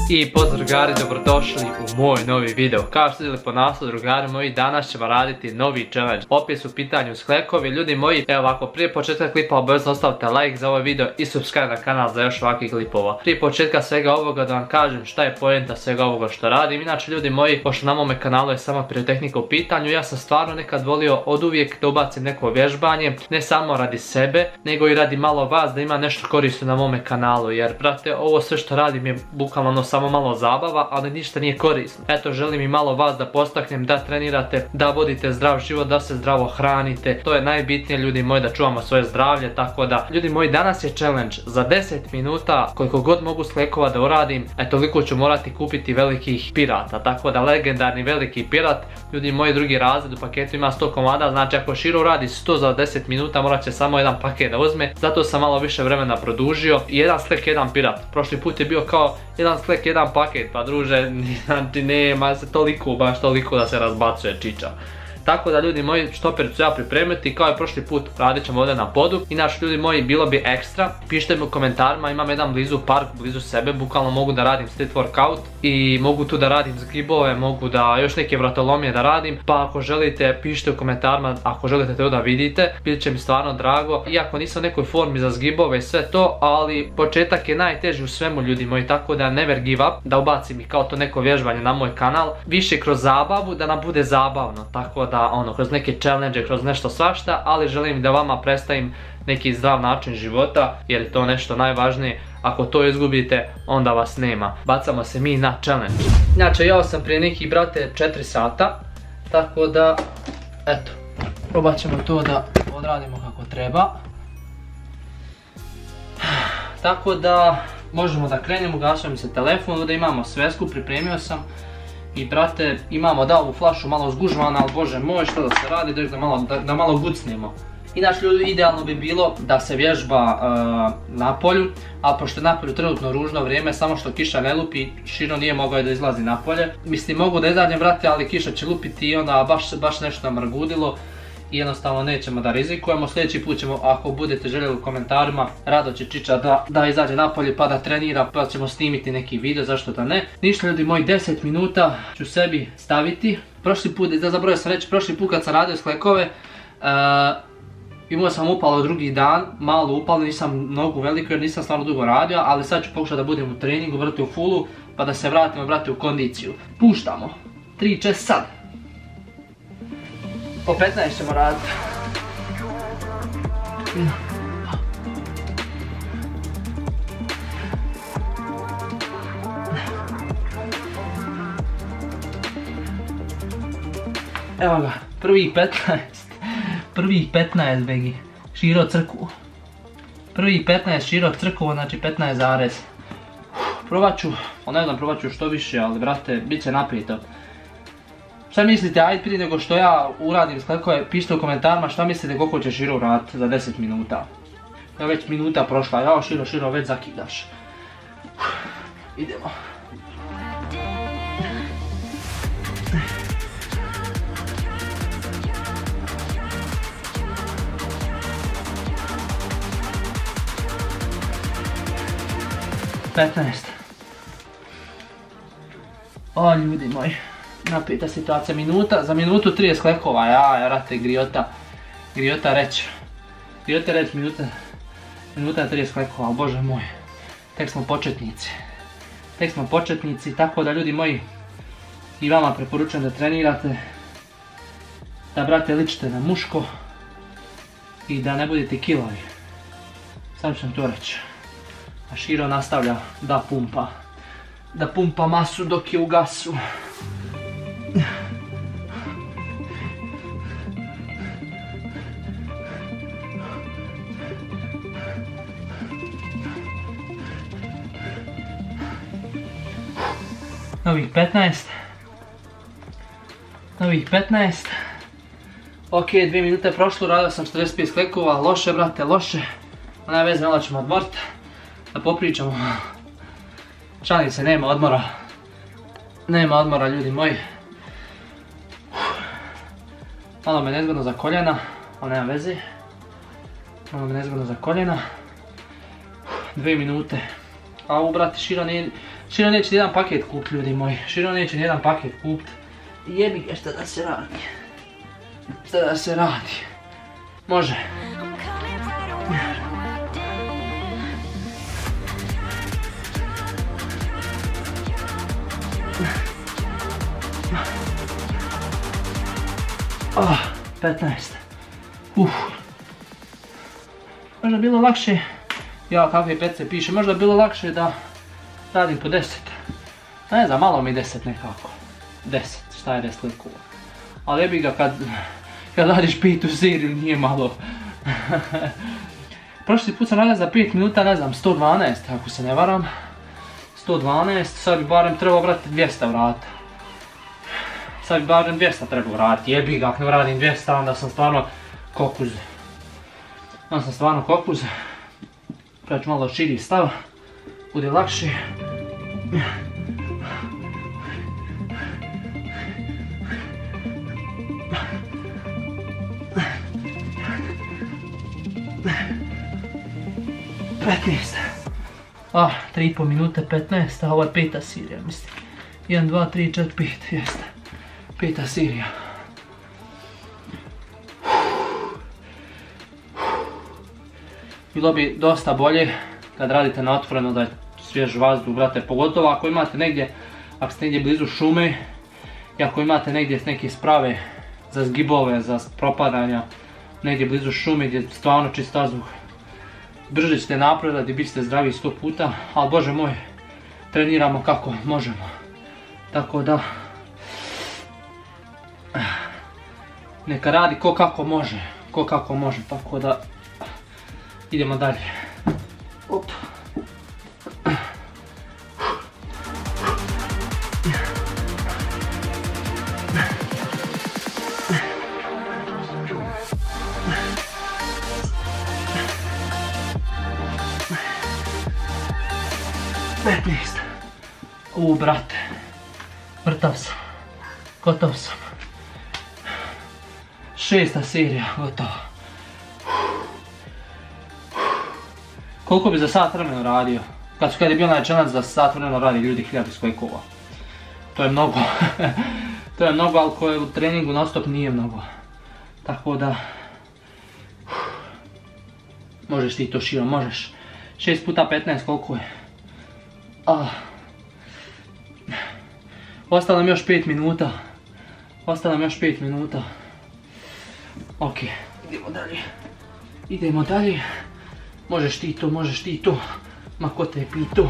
I pozdrav drugari, dobrodošli u moj novi video. Kao što ste vidjeli po naslovu, drugari moji, danas ćemo raditi novi challenge. Opet su u pitanju sklekovi. Ljudi moji, evo ovako, prije početka klipa obavezno ostavite like za ovaj video i subscribe na kanal za još ovakvih klipova. Prije početka svega ovoga da vam kažem šta je poenta svega ovoga što radim. Inače ljudi moji, pošto na mome kanalu je sama pirotehnika u pitanju, ja sam stvarno nekad volio od uvijek da ubacim neko vježbanje, ne samo radi sebe, nego i radi malo vas, da ima nešto korisno na mome kanalu. Jer brate, ovo sve što radim je bukvalno samo malo zabava, ali ništa nije korisno. Eto, želim i malo vas da postaknem, da trenirate, da vodite zdrav život, da se zdravo hranite. To je najbitnije ljudi moji, da čuvamo svoje zdravlje. Tako da, ljudi moji, danas je challenge za 10 minuta, koliko god mogu sklekova da uradim, toliko ću morati kupiti velikih pirata. Tako da, legendarni veliki pirat, ljudi moji, drugi razred, u paketu ima 100 komada, znači ako Širo radi 100 za 10 minuta, morat će samo jedan paket da uzme. Zato sam malo više vremena produžio. Jedan sklek, jedan pirat. Prošli put je bio kao jedan sklek, jedan paket, pa druže, znači nema se toliko, baš toliko da se razbacuje čiča. Tako da ljudi moji, štoper ću ja pripremiti, kao i prošli put radit ćemo ovdje na podu. Inače ljudi moji, bilo bi ekstra, pišite mi u komentarima, imam jedan blizu park, blizu sebe, bukvalno mogu da radim street workout i mogu tu da radim zgibove, mogu da još neke vratolomije da radim, pa ako želite pišite u komentarima, ako želite to da vidite, bit će mi stvarno drago. Iako nisam u nekoj formi za zgibove i sve to, ali početak je najteži u svemu ljudi moji, tako da never give up, da ubacim i kao to neko vježbanje na moj kanal, više kroz zabavu, da nam bude zabavno, tako da kroz neke challenge, kroz nešto svašta, ali želim da vama predstavim neki zdrav način života, jer je to nešto najvažnije. Ako to izgubite, onda vas nema. Bacamo se mi na challenge. Inače, jeo sam prije nekih, brate, 4 sata, tako da, eto, probat ćemo to da odradimo kako treba. Tako da, možemo da krenemo, gasio mi se telefon, ovdje imamo svesku, pripremio sam. I brate, imamo da ovu flašu malo zgužvana, ali bože moj, što da se radi, da malo gucnemo. Inače ljudi, idealno bi bilo da se vježba na polju, ali pošto je na polju trenutno ružno vrijeme, samo što kiša ne lupi, Širo nije mogao da izlazi na polje. Mislim, mogu da izađem brate, ali kiša će lupiti i onda baš nešto namrgudilo. I jednostavno nećemo da rizikujemo. Sljedeći put ćemo, ako budete željeli u komentarima, rado će Čiča da izađe napolje pa da trenira, pa ćemo snimiti neki video, zašto da ne. Ništa ljudi moji, 10 minuta ću sebi staviti. Prošli put, da zaboravio sam reći, prošli put kad sam radio sklekove, imao sam upalo drugi dan, malo upalo, nisam mnogo veliko jer nisam stvarno dugo radio, ali sad ću pokušati da budem u treningu, brate u fullu, pa da se vratimo, brate, u kondiciju. Puštamo, 3-4 sad. Po 15 ćemo raditi. Evo ga, prvih 15. Prvih 15, begi. Širo crkvu. Prvih 15 Širo crkvu, znači 15 zarez. Probat ću, ne znam, probat ću što više, ali brate, bit će naprijeto. Šta mislite, ajde prije nego što ja uradim sklekove, pišite u komentarima šta mislite koliko će Širo uraditi za 10 minuta. Evo već minuta prošla, jao Širo već zakidaš. Idemo. O ljudi moji, napita situacija, minuta, za minutu 30 sklekova, ja rate griota reći, minuta 30 sklekova, bože moj, tek smo početnici, tako da ljudi moji, i vama preporučujem da trenirate, da brate ličite na muško i da ne budete kilavi, sam ću vam to reći. A Širo nastavlja da pumpa masu dok je u gasu. Novih 15. Ok, 2 minute je prošlo, radio sam 45 sklekova, loše brate, loše. Nema veze, malo ćemo odmoriti, da popričamo. Šalim se, nema odmora. Nema odmora ljudi moji. Malo me nezgodno za koljena, ali nema veze. Malo me nezgodno za koljena. 2 minute. A ovo brate Širo Širo neće nijedan paket kupit, ljudi moji. Širo neće nijedan paket kupit. Jebi ga, šta da se radi? Šta da se radi? Može. Ah, 15. Možda bilo lakše, ja kakve pece piše, možda bilo lakše da radim po 10. Ne znam, malo mi 10 nekako. 10, šta je 10 likova. Ali jebi ga kad radiš 5 seriju nije malo. Prošli put sam radio za 5 minuta, ne znam, 112 ako se ne varam. 112, sad bi barem trebao vratiti 200 vrata. Sad bi barem 200 trebao vratiti, jebi ga, ako ne radim 200 onda sam stvarno kokuz. Onda sam stvarno kokuz. Kada ću malo širi stav, bude lakše. Ah, 3,5 minute 15, a ovo je 5. serija, mislim. 1, 2, 3, 4, 5, jeste. 5. serija. Bilo bi dosta bolje kad radite na otvoreno da je svjež vazduh, brate, pogotovo ako imate negdje, ako ste negdje blizu šume i ako imate negdje neke sprave za zgibove, za propadanja, negdje blizu šume gdje je stvarno čist vazduh. Brže ćete napredati i bit ćete zdravi 100 puta, ali bože moj, treniramo kako možemo. Tako da, neka radi ko kako može, tako da idemo dalje. Op. Brate, mrtav sam, gotov sam. 6. serija, gotovo. Koliko bi za sat vremena radio? Kad je bio onaj challenge da sat vremena radi ljudi 1000 skokova. To je mnogo. To je mnogo, ali koje u treningu non stop nije mnogo. Tako da, možeš ti to Širo, možeš. 6 puta 15 koliko je? Ostalo nam još 5 minuta. Ok, idemo dalje. Možeš ti to. Ma ko te je pitao?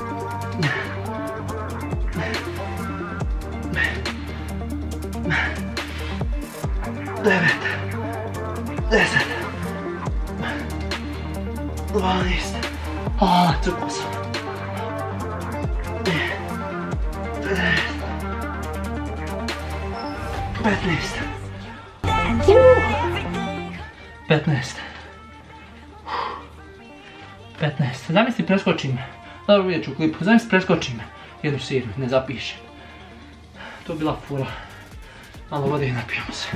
9, 10, 12. Crkao sam. 15. Zamisli preskočim. Dobro, vidjet ću u klipu. Zamisli preskočim jednu seriju, ne zapišem. To je bila fura. Malo vode i napijemo se.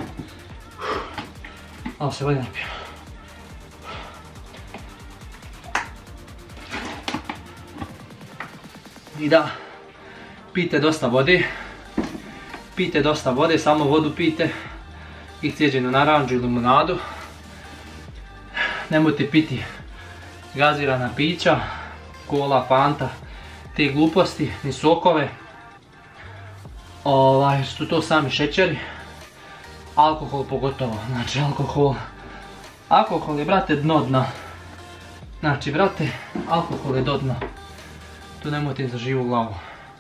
I da, pijte dosta vode, samo vodu pijte i cijeđenu naranđu i limunadu. Nemojte piti gazirana pića, kola, fanta, te gluposti, ni sokove. Su to sami šećeri. Alkohol pogotovo, znači alkohol je, brate, dno dna. Znači, brate, alkohol je do dna. To nemojte za živu glavu.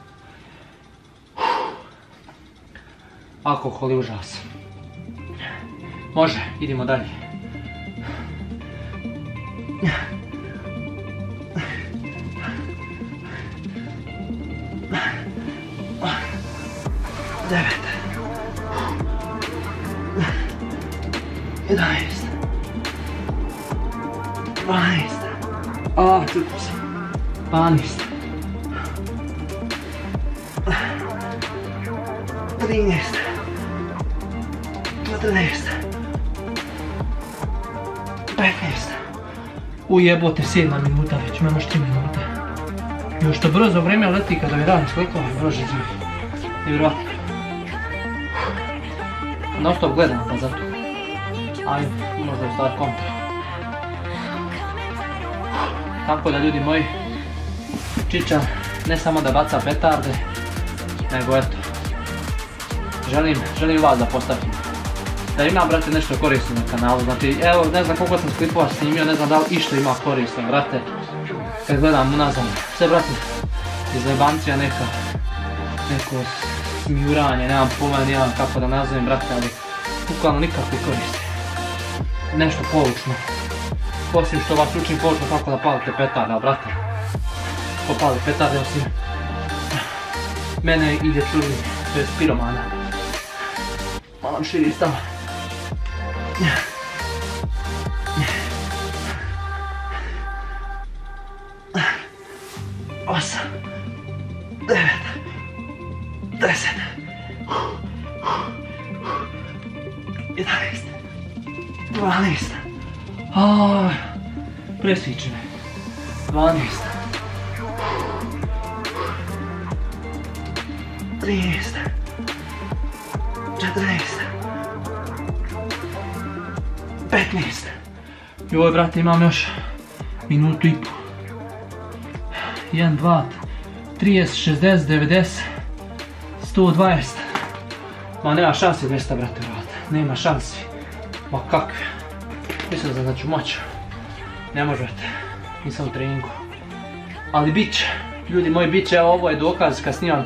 Alkohol je užas. Može, idemo dalje. Devet. 11. 12. Crkao sam. 12. 13. 14. 15. Ujebote, 7 minuta već, imaš 3 minute. Još što brzo vrijeme leti kada mi radim slikove, Bože živi. Nevjerojatno. Non stop gledam pa zato. Ajde, možda je stvar kontra. Tako da ljudi moji, Čiča ne samo da baca petarde, nego eto, želim vas da postavim. Da ima, brate, nešto korisno na kanalu, znači, evo, ne znam koliko sam klipova snimio, ne znam da li išta ima korisno, brate, kad gledam unazad. Sve, brate, iz lebancija neko smjuranje, nemam pojma, nemam kako da nazovem, brate, ali bukvalno nikakve koristi. Nešto poučno. Osim što vas učim poučno kako da palite petarde, ali brate, ko pali petarde osim mene i dječurni, to je piromana. Malo širi stav. 8, 9, 10, 11, 12, presvičene, 12, 13, 14, 15. Joj, brate, imam još minutu i pol. 1, 2, 30, 60, 90, 120. Ma nema šansi 200, brate, vrata. Nema šansi. Ma kakve. Mislim da ću moći. Ne može, brate. Nisam u treningu. Ali bit će. Ljudi moji, bit će. Evo, ovo je dokaz kad snimam.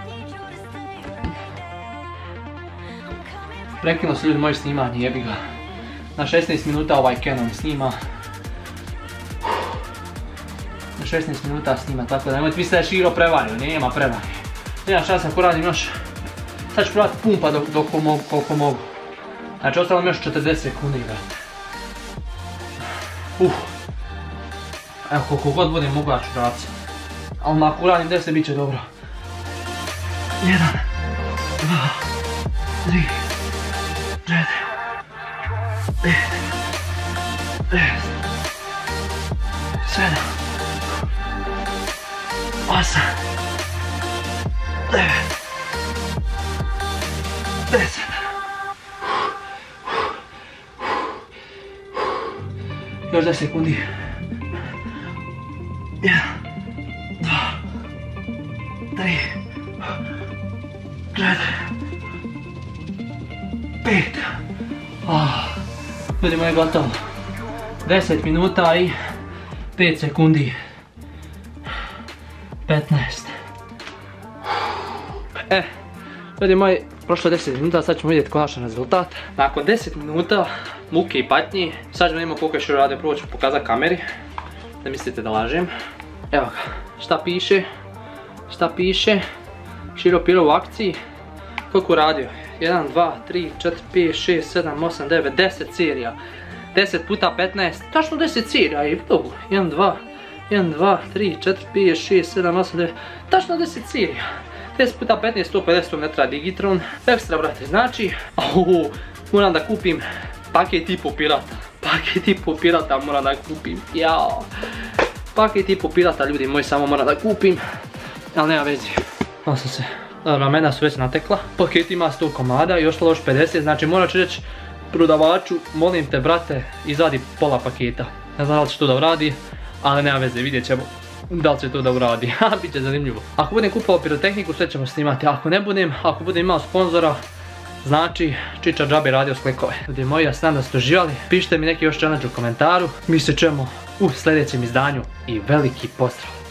Prekinuo se ljudi moji snimanje, jebi ga. Na 16 minuta ovaj Canon snima. Na 16 minuta snima, tako da nemojte misliti da je Širo prevario, nema prevario. Nema šansa ako radim još. Sad ću probati pumpa koliko mogu. Znači ostalo mi još 40 sekundi, brate. Evo koliko god budem mogu ja ću raditi. Ali ako radim 10 bit će dobro. 1, 2, 3, 4, 5, 6, 7, 8, 9, 10. Još 10 sekundi. 1, 2, 3, 4, 5. Ljudi moji, gotovo. 10 minuta i 5 sekundi. 15. Ljudi moji, prošlo 10 minuta, sad ćemo vidjeti konačan rezultat. Nakon 10 minuta muke i patnji, sad ćemo vidjeti koliko je Širo radio, prvo ću pokazati kameri. Ne mislite da lažem. Evo ga, šta piše? Šta piše? Širo Piro u akciji. Koliko radio? 1, 2, 3, 4, 5, 6, 7, 8, 9, 10 serija. 10 puta 15, tačno 10 serija je mnogo. 1, 2, 1, 2, 3, 4, 5, 6, 7, 8, 9, tačno 10 serija. 10 puta 15, 150 metra Digitron. Ekstra, brate, znači, moram da kupim paket i po pirata. Paket i po pirata moram da kupim, jao. Paket i po pirata, ljudi moji, samo moram da kupim. Ali nema vezi. Osam se. Dobro, mena su već natekla. Paket ima 100 komada i ostalo još 50, znači morat ću reći prodavaču, molim te, brate, izvadi pola paketa. Ne znam da li će to da uradi, ali nema veze, vidjet ćemo da li će to da uradi. Biće zanimljivo. Ako budem kupovao pirotehniku, sve ćemo snimati. Ako ne budem, ako budem imao sponzora, znači Čiča džabe radio slikove. Ljudi moji, ja se nadam da ste uživali. Pišite mi neki još challenge u komentaru. Mi se čujemo u sljedećem izdanju i veliki pozdrav!